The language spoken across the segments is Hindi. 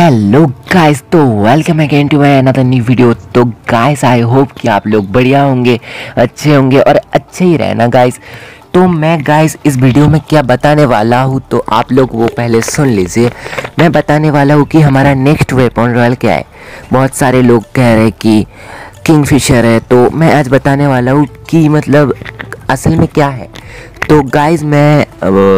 हेलो गाइस, तो welcome again to my another new video. तो गाइस आई होप कि आप लोग बढ़िया होंगे, अच्छे होंगे और अच्छे ही रहना गाइस। तो मैं गाइस इस वीडियो में क्या बताने वाला हूँ तो आप लोग वो पहले सुन लीजिए। मैं बताने वाला हूँ कि हमारा नेक्स्ट वेपन रॉयल क्या है। बहुत सारे लोग कह रहे हैं कि किंगफिशर है, तो मैं आज बताने वाला हूँ कि मतलब असल में क्या है। तो गाइस मैं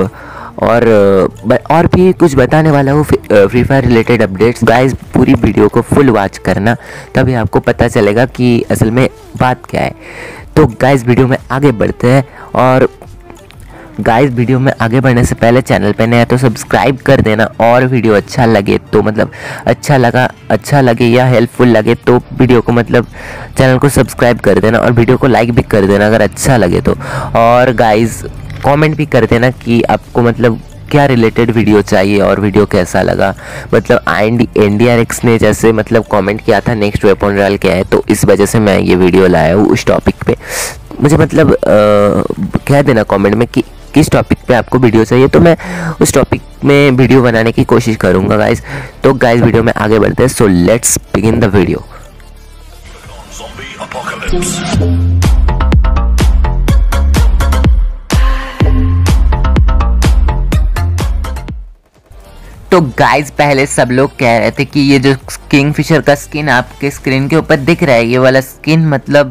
और भी कुछ बताने वाला हूँ Free Fire related updates. Guys पूरी वीडियो को फुल वॉच करना, तभी आपको पता चलेगा कि असल में बात क्या है। तो गाइस वीडियो में आगे बढ़ते हैं। और गाइस वीडियो में आगे बढ़ने से पहले चैनल पे नया तो सब्सक्राइब कर देना, और वीडियो अच्छा लगे तो मतलब अच्छा लगे या हेल्पफुल लगे तो वीडियो को मतलब चैनल को सब्सक्राइब कर देना, और वीडियो को लाइक भी कर देना अगर अच्छा लगे तो। और गाइस कमेंट भी कर देना कि आपको मतलब क्या रिलेटेड वीडियो चाहिए और वीडियो कैसा लगा। मतलब NDRX ने जैसे मतलब कमेंट किया था नेक्स्ट वेपन रॉयल क्या है, तो इस वजह से मैं ये वीडियो लाया हूँ उस टॉपिक पे। मुझे मतलब कह देना कमेंट में कि किस टॉपिक पे आपको वीडियो चाहिए, तो मैं उस टॉपिक में वीडियो बनाने की कोशिश करूँगा गाइज। तो गाइज वीडियो में आगे बढ़ते हैं, so let's begin the video. तो गाइज पहले सब लोग कह रहे थे कि ये जो किंगफिशर का स्किन आपके स्क्रीन के ऊपर दिख रहा है, ये वाला स्किन मतलब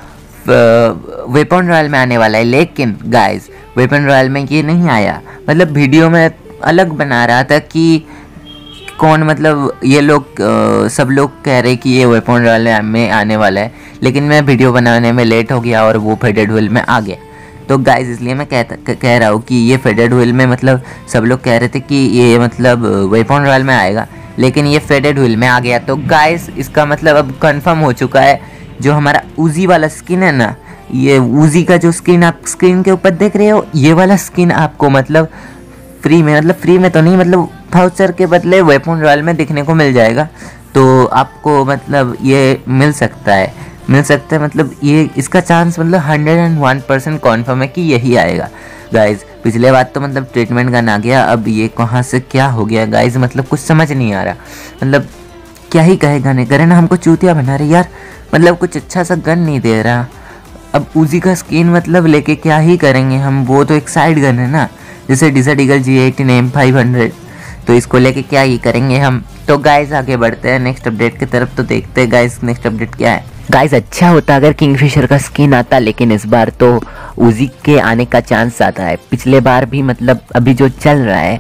वेपन रॉयल में आने वाला है। लेकिन गाइज वेपन रॉयल में ये नहीं आया। मतलब वीडियो में अलग बना रहा था कि कौन मतलब ये लोग सब लोग कह रहे कि ये वेपन रॉयल में आने वाला है, लेकिन मैं वीडियो बनाने में लेट हो गया और वो फेडेड व्हील में आ गया। तो गाइज इसलिए मैं कह रहा हूँ कि ये फेडेड व्हील में मतलब सब लोग कह रहे थे कि ये मतलब वेपन रॉयल में आएगा, लेकिन ये फेडेड व्हील में आ गया। तो गाइज इसका मतलब अब कंफर्म हो चुका है। जो हमारा उजी वाला स्किन है ना, ये उजी का जो स्किन आप स्क्रीन के ऊपर देख रहे हो, ये वाला स्किन आपको मतलब फ्री में तो नहीं, मतलब वाउचर के बदले वेपन रॉयल में दिखने को मिल जाएगा। तो आपको मतलब ये मिल सकता है मतलब ये इसका चांस मतलब 101% कॉन्फर्म है कि यही आएगा गाइज। पिछले बार तो मतलब ट्रीटमेंट गन आ गया, अब ये कहाँ से क्या हो गया गाइज, मतलब कुछ समझ नहीं आ रहा। मतलब क्या ही कहे गन करे ना, हमको चूतिया बना रहे यार। मतलब कुछ अच्छा सा गन नहीं दे रहा। अब उजी का स्किन मतलब लेके क्या ही करेंगे हम, वो तो एक साइड गन है ना, जैसे डिजर्ट ईगल G18 M500, तो इसको लेके क्या ही करेंगे हम। तो गाइज आगे बढ़ते हैं नेक्स्ट अपडेट की तरफ। तो देखते हैं गाइज नेक्स्ट अपडेट क्या है। गाइज अच्छा होता अगर किंगफिशर का स्किन आता, लेकिन इस बार तो उजी के आने का चांस ज़्यादा है। पिछले बार भी मतलब अभी जो चल रहा है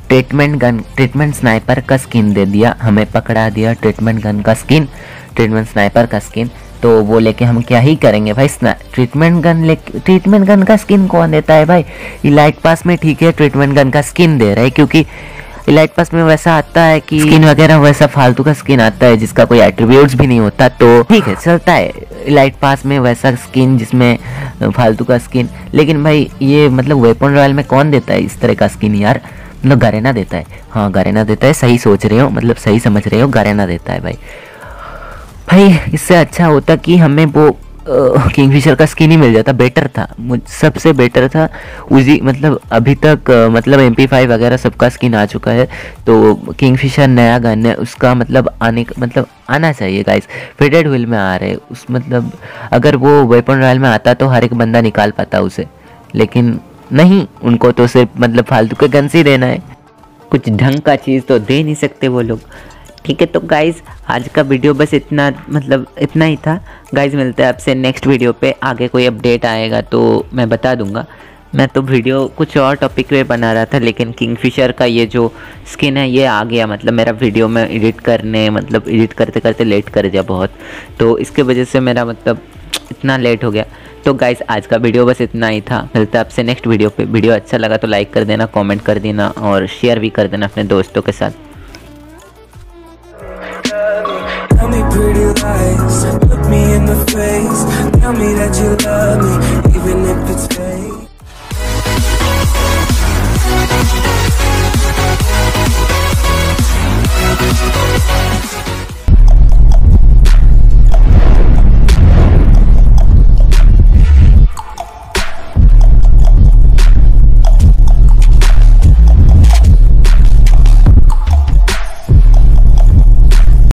ट्रीटमेंट स्नाइपर का स्किन दे दिया, हमें पकड़ा दिया ट्रीटमेंट गन का स्किन, ट्रीटमेंट स्नाइपर का स्किन। तो वो लेके हम क्या ही करेंगे भाई। ट्रीटमेंट गन का स्किन कौन देता है भाई। इलाइट पास में ठीक है ट्रीटमेंट गन का स्किन दे रहा है, क्योंकि इलाइट पास में वैसा आता है कि स्किन वगैरह वैसा फालतू का स्किन आता है जिसका कोई एट्रीब्यूट्स भी नहीं होता, तो ठीक है चलता है इलाइट पास में वैसा स्किन जिसमें फालतू का स्किन। लेकिन भाई ये मतलब वेपन रॉयल में कौन देता है इस तरह का स्किन यार। मतलब गरेना देता है, हाँ गरेना देता है, सही सोच रहे हो, मतलब सही समझ रहे हो, गरेना देता है भाई। इससे अच्छा होता कि हमें वो किंगफिशर का स्किन ही मिल जाता, बेटर था, सबसे बेटर था उजी। मतलब अभी तक मतलब MP5 वगैरह सबका स्किन आ चुका है, तो किंगफिशर नया गन है, उसका मतलब आना चाहिए गाइस। फेडेड व्हील में आ रहे उस मतलब अगर वो वेपन रॉयल में आता तो हर एक बंदा निकाल पाता उसे, लेकिन नहीं, उनको तो सिर्फ मतलब फालतू के गन से देना है, कुछ ढंग का चीज़ तो दे नहीं सकते वो लोग। ठीक है, तो गाइज़ आज का वीडियो बस इतना ही था गाइज़। मिलते हैं आपसे नेक्स्ट वीडियो पे। आगे कोई अपडेट आएगा तो मैं बता दूंगा। मैं तो वीडियो कुछ और टॉपिक पे बना रहा था, लेकिन किंगफिशर का ये जो स्किन है ये आ गया। मतलब मेरा वीडियो में एडिट करते करते लेट कर दिया बहुत, तो इसके वजह से मेरा मतलब इतना लेट हो गया। तो गाइज़ आज का वीडियो बस इतना ही था। मिलते हैं आपसे नेक्स्ट वीडियो पे। वीडियो अच्छा लगा तो लाइक कर देना, कमेंट कर देना और शेयर भी कर देना अपने दोस्तों के साथ। Tell me pretty lies, look me in the face, tell me that you love me, even if it's fake.